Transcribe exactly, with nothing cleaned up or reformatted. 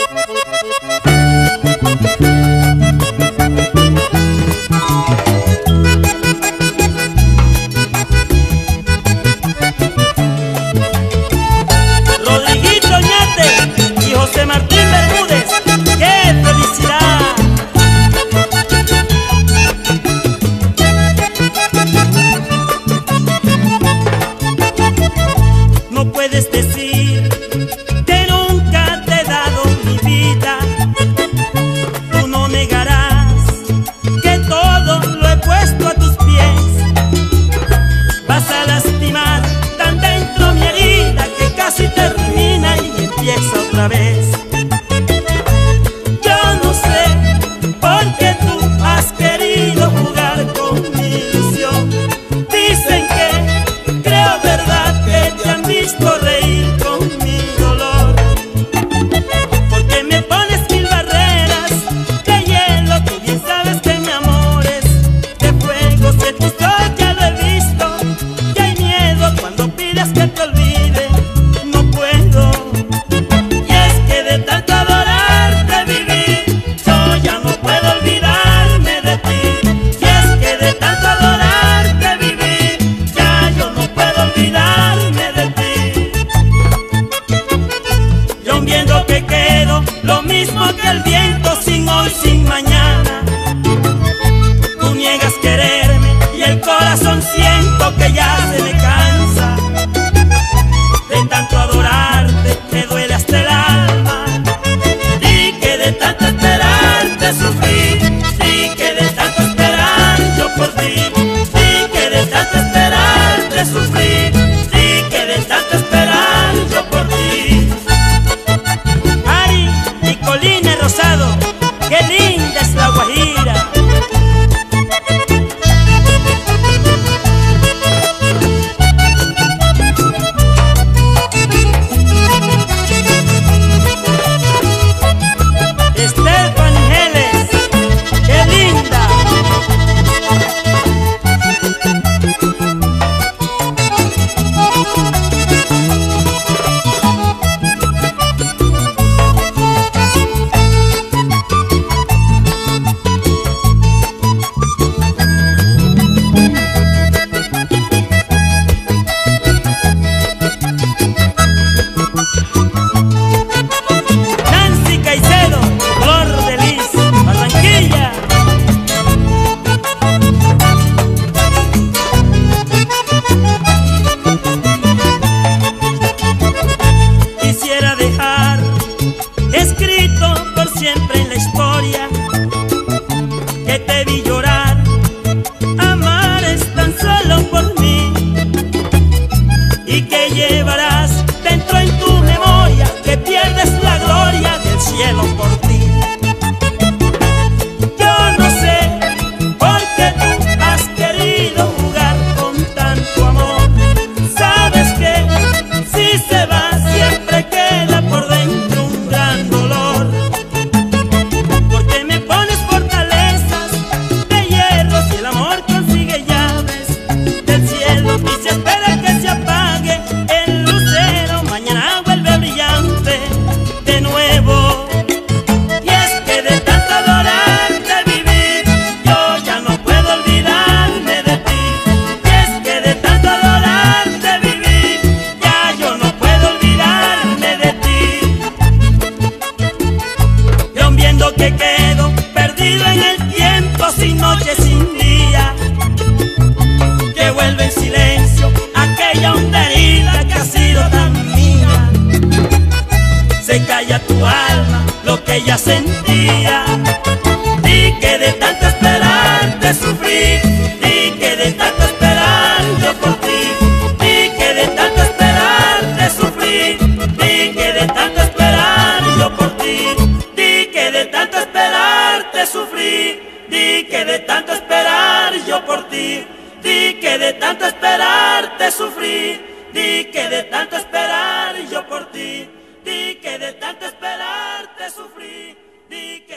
ella sentía. Di que de tanto esperar te sufrí, di que de tanto esperar yo por ti, di que de tanto esperar te sufrí, di que de tanto esperar yo por ti, di que de tanto esperar te sufrí, di que de tanto esperar yo por ti, di que de tanto esperar te sufrí, di que de tanto esperar yo por ti, di que de tanto esperar te sufrí, di